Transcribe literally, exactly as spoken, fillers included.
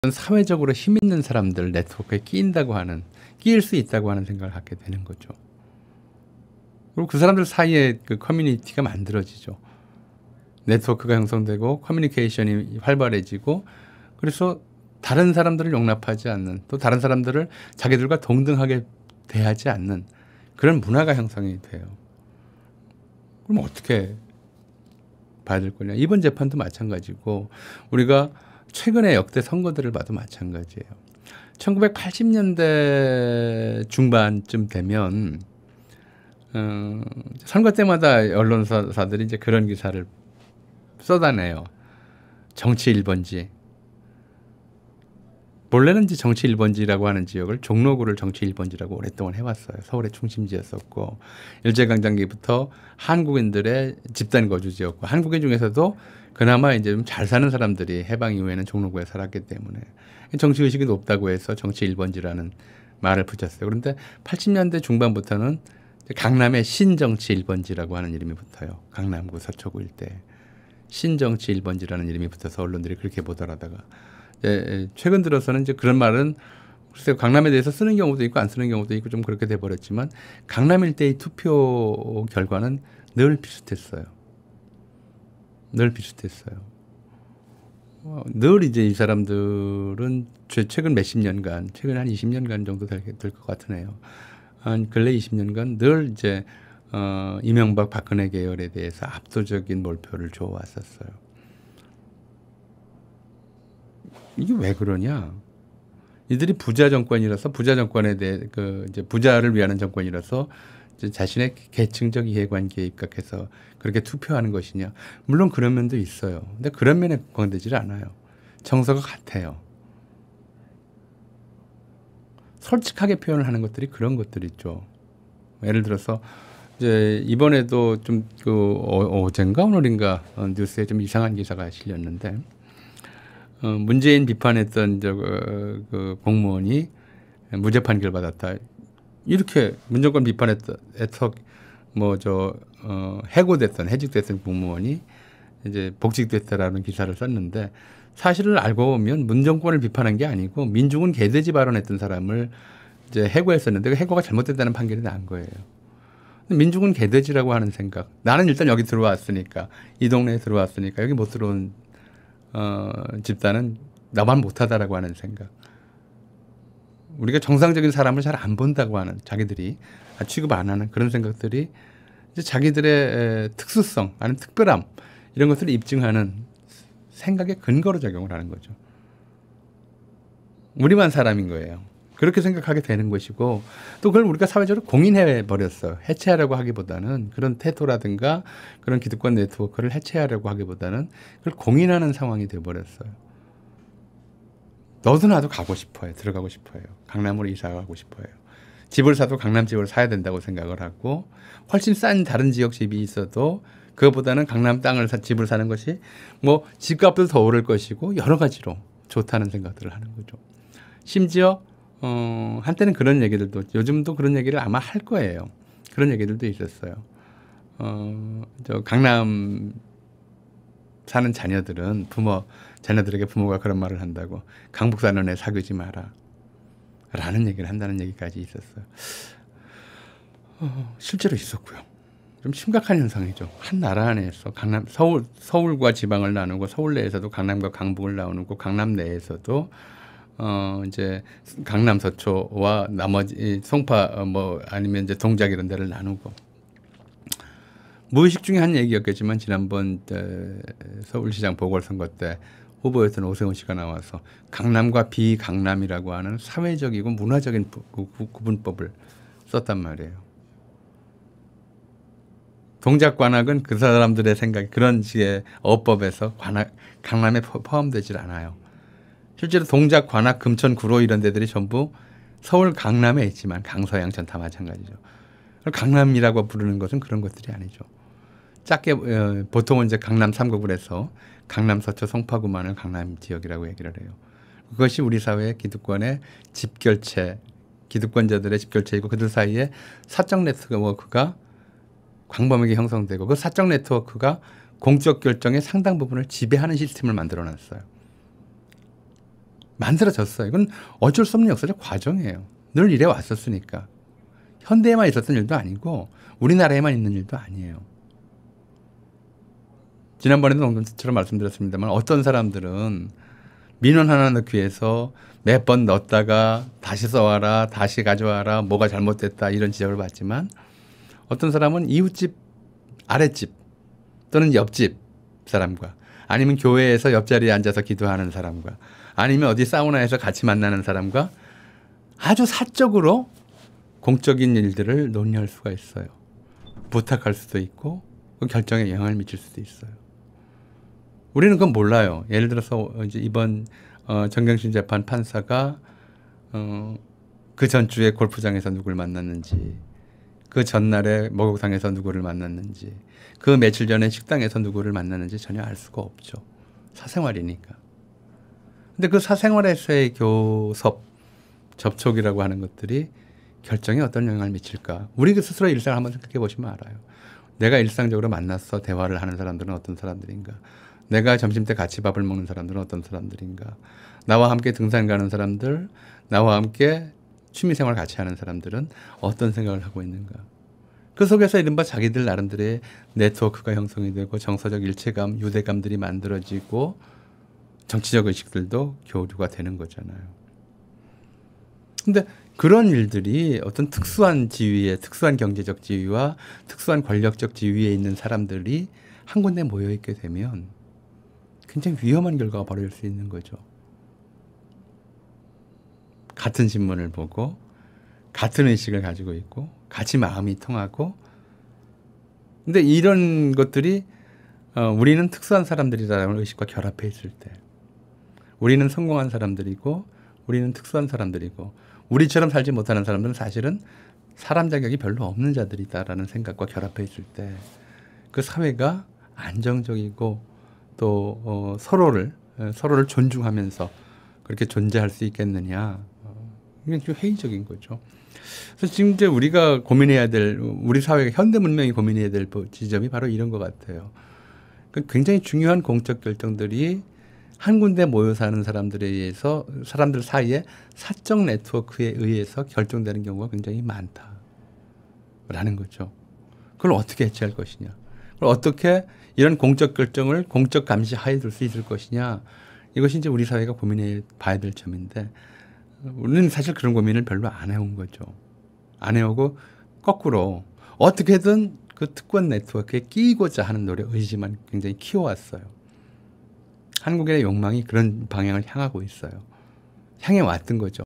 사회적으로 힘 있는 사람들 네트워크에 끼인다고 하는, 끼일 수 있다고 하는 생각을 갖게 되는 거죠. 그리고 그 사람들 사이에 그 커뮤니티가 만들어지죠. 네트워크가 형성되고 커뮤니케이션이 활발해지고, 그래서 다른 사람들을 용납하지 않는, 또 다른 사람들을 자기들과 동등하게 대하지 않는 그런 문화가 형성이 돼요. 그럼 어떻게 봐야 될 거냐. 이번 재판도 마찬가지고, 우리가 최근에 역대 선거들을 봐도 마찬가지예요. 천구백팔십 년대 중반쯤 되면 어, 선거 때마다 언론사들이 이제 그런 기사를 쏟아내요. 정치 일 번지. 본래는 이제 정치 일 번지라고 하는 지역을 종로구를 정치 일 번지라고 오랫동안 해왔어요. 서울의 중심지였었고, 일제강점기부터 한국인들의 집단 거주지였고, 한국인 중에서도 그나마 이제 좀 잘 사는 사람들이 해방 이후에는 종로구에 살았기 때문에 정치 의식이 높다고 해서 정치 일 번지라는 말을 붙였어요. 그런데 팔십 년대 중반부터는 강남의 신정치 일 번지라고 하는 이름이 붙어요. 강남구 서초구 일대 신정치 일 번지라는 이름이 붙어서 언론들이 그렇게 보도하다가, 예, 최근 들어서는 이제 그런 말은 글쎄요, 강남에 대해서 쓰는 경우도 있고 안 쓰는 경우도 있고 좀 그렇게 돼버렸지만, 강남 일대의 투표 결과는 늘 비슷했어요. 늘 비슷했어요. 어, 늘 이제 이 사람들은 최근 몇십 년간, 최근 한 이십 년간 정도 될 것 같으네요. 한 근래 이십 년간 늘 이제 어, 이명박 박근혜 계열에 대해서 압도적인 몰표를 줘왔었어요. 이게 왜 그러냐? 이들이 부자 정권이라서, 부자 정권에 대해 그 이제 부자를 위하는 정권이라서 이제 자신의 계층적 이해관계에 입각해서 그렇게 투표하는 것이냐? 물론 그런 면도 있어요. 근데 그런 면에 국한되질 않아요. 정서가 같아요. 솔직하게 표현을 하는 것들이 그런 것들이 있죠. 예를 들어서 이제 이번에도 좀 그 어젠가 오늘인가 뉴스에 좀 이상한 기사가 실렸는데, 어, 문재인 비판했던 저, 그, 그 공무원이 무죄 판결 받았다. 이렇게 문정권 비판했던 뭐저 어, 해고됐던 해직됐던 공무원이 이제 복직됐다라는 기사를 썼는데, 사실을 알고 보면 문정권을 비판한 게 아니고 민중은 개돼지 발언했던 사람을 이제 해고했었는데 그 해고가 잘못됐다는 판결이 난 거예요. 민중은 개돼지라고 하는 생각. 나는 일단 여기 들어왔으니까, 이 동네에 들어왔으니까 여기 못 들어온 어, 집단은 나만 못하다라고 하는 생각. 우리가 정상적인 사람을 잘 안 본다고 하는, 자기들이 취급 안 하는 그런 생각들이 이제 자기들의 특수성, 아니면 특별함, 이런 것들을 입증하는 생각의 근거로 작용을 하는 거죠. 우리만 사람인 거예요. 그렇게 생각하게 되는 것이고, 또 그걸 우리가 사회적으로 공인해 버렸어요. 해체하려고 하기보다는, 그런 태도라든가 그런 기득권 네트워크를 해체하려고 하기보다는 그걸 공인하는 상황이 돼 버렸어요. 너도 나도 가고 싶어요. 들어가고 싶어요. 강남으로 이사 가고 싶어요. 집을 사도 강남 집을 사야 된다고 생각을 하고, 훨씬 싼 다른 지역 집이 있어도 그것보다는 강남 땅을 사, 집을 사는 것이 뭐 집값도 더 오를 것이고 여러 가지로 좋다는 생각들을 하는 거죠. 심지어 어, 한때는 그런 얘기들도, 요즘도 그런 얘기를 아마 할 거예요. 그런 얘기들도 있었어요. 어, 저 강남 사는 자녀들은 부모, 자녀들에게 부모가 그런 말을 한다고, 강북 사는 애 사귀지 마라 라는 얘기를 한다는 얘기까지 있었어요. 어, 실제로 있었고요. 좀 심각한 현상이죠. 한 나라 안에서 강남, 서울, 서울과 지방을 나누고, 서울 내에서도 강남과 강북을 나누고, 강남 내에서도 어, 이제 강남 서초와 나머지 송파 뭐 아니면 이제 동작 이런 데를 나누고, 무의식 중에 한 얘기였겠지만 지난번 서울시장 보궐선거 때 후보였던 오세훈 씨가 나와서 강남과 비강남이라고 하는 사회적이고 문화적인 구분법을 썼단 말이에요. 동작 관악은 그 사람들의 생각, 그런 식의 어법에서 관악, 강남에 포함되질 않아요. 실제로 동작, 관악, 금천, 구로 이런 데들이 전부 서울 강남에 있지만 강서, 양천 다 마찬가지죠. 강남이라고 부르는 것은 그런 것들이 아니죠. 작게 어, 보통은 이제 강남 삼국을 해서 강남, 서초, 송파구만을 강남 지역이라고 얘기를 해요. 그것이 우리 사회의 기득권의 집결체, 기득권자들의 집결체이고, 그들 사이에 사적 네트워크가 광범위하게 형성되고, 그 사적 네트워크가 공적 결정의 상당 부분을 지배하는 시스템을 만들어놨어요. 만들어졌어요. 이건 어쩔 수 없는 역사적 과정이에요. 늘 이래 왔었으니까. 현대에만 있었던 일도 아니고 우리나라에만 있는 일도 아니에요. 지난번에도 농담처럼 말씀드렸습니다만 어떤 사람들은 민원 하나 넣기 위해서 몇 번 넣었다가 다시 써와라, 다시 가져와라, 뭐가 잘못됐다 이런 지적을 받지만 어떤 사람은 이웃집, 아랫집 또는 옆집 사람과 아니면 교회에서 옆자리에 앉아서 기도하는 사람과 아니면 어디 사우나에서 같이 만나는 사람과 아주 사적으로 공적인 일들을 논의할 수가 있어요. 부탁할 수도 있고 그 결정에 영향을 미칠 수도 있어요. 우리는 그건 몰라요. 예를 들어서 이제 이번 어, 정경심 재판 판사가 어, 그 전주에 골프장에서 누구를 만났는지, 그 전날에 목욕탕에서 누구를 만났는지, 그 며칠 전에 식당에서 누구를 만났는지 전혀 알 수가 없죠. 사생활이니까. 근데 그 사생활에서의 교섭, 접촉이라고 하는 것들이 결정에 어떤 영향을 미칠까? 우리 스스로 일상을 한번 생각해 보시면 알아요. 내가 일상적으로 만나서 대화를 하는 사람들은 어떤 사람들인가? 내가 점심때 같이 밥을 먹는 사람들은 어떤 사람들인가? 나와 함께 등산 가는 사람들, 나와 함께 취미생활 같이 하는 사람들은 어떤 생각을 하고 있는가? 그 속에서 이른바 자기들 나름대로의 네트워크가 형성이 되고 정서적 일체감, 유대감들이 만들어지고 정치적 의식들도 교류가 되는 거잖아요. 근데 그런 일들이 어떤 특수한 지위에, 특수한 경제적 지위와 특수한 권력적 지위에 있는 사람들이 한 군데 모여있게 되면 굉장히 위험한 결과가 벌어질 수 있는 거죠. 같은 신문을 보고 같은 의식을 가지고 있고 같이 마음이 통하고 근데 이런 것들이 어, 우리는 특수한 사람들이라는 의식과 결합해 있을 때 우리는 성공한 사람들이고 우리는 특수한 사람들이고 우리처럼 살지 못하는 사람들은 사실은 사람 자격이 별로 없는 자들이다라는 생각과 결합해 있을 때 그 사회가 안정적이고 또 어, 서로를 서로를 존중하면서 그렇게 존재할 수 있겠느냐. 어, 이게 좀 회의적인 거죠. 그래서 지금 이제 우리가 고민해야 될 우리 사회가 현대 문명이 고민해야 될 지점이 바로 이런 것 같아요. 굉장히 중요한 공적 결정들이 한 군데 모여 사는 사람들에 의해서 사람들 사이에 사적 네트워크에 의해서 결정되는 경우가 굉장히 많다라는 거죠. 그걸 어떻게 해체할 것이냐. 그걸 어떻게 이런 공적 결정을 공적 감시 하에 둘 수 있을 것이냐. 이것이 이제 우리 사회가 고민해 봐야 될 점인데 우리는 사실 그런 고민을 별로 안 해온 거죠. 안 해오고 거꾸로 어떻게든 그 특권 네트워크에 끼고자 하는 노력, 의지만 굉장히 키워왔어요. 한국의 욕망이 그런 방향을 향하고 있어요. 향해 왔던 거죠.